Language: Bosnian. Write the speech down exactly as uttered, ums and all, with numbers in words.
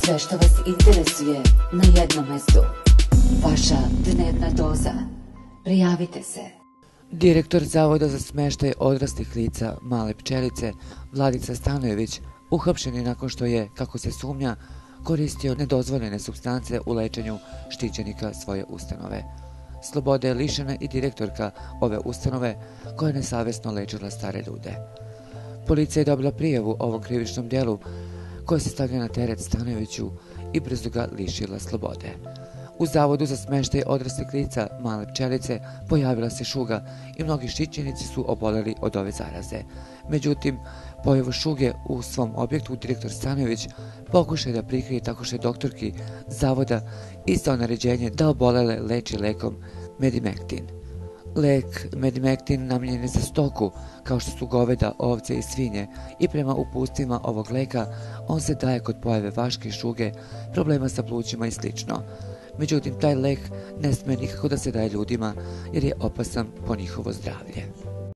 Sve što vas interesuje na jednom mestu. Vaša dnevna doza. Prijavite se. Direktor Zavoda za smeštaj odraslih lica Male Pčelice, Vladica Stanojević, uhapšen je nakon što je, kako se sumnja, koristio nedozvoljene supstance u lečenju štićenika svoje ustanove. Slobode je lišena i direktorka ove ustanove koja je nesavesno lečila stare ljude. Policija je dobila prijavu ovom krivičnom djelu koja se stavlja na teret Stanojeviću i brzo ga lišila slobode. U Zavodu za smeštaj odraslih lica Male Pčelice pojavila se šuga i mnogi štićenici su oboleli od ove zaraze. Međutim, pojavu šuge u svom objektu direktor Stanojević pokušao da prikrije tako što je doktorki Zavoda izdao naređenje da obolele leči lekom Medimektin. Lek Medimektin namijenjen je za stoku, kao što su goveda, ovce i svinje, i prema uputstvima ovog leka on se daje kod pojave vaške i šuge, problema sa plućima i slično. Međutim, taj lek ne sme nikako da se daje ljudima jer je opasan po njihovo zdravlje.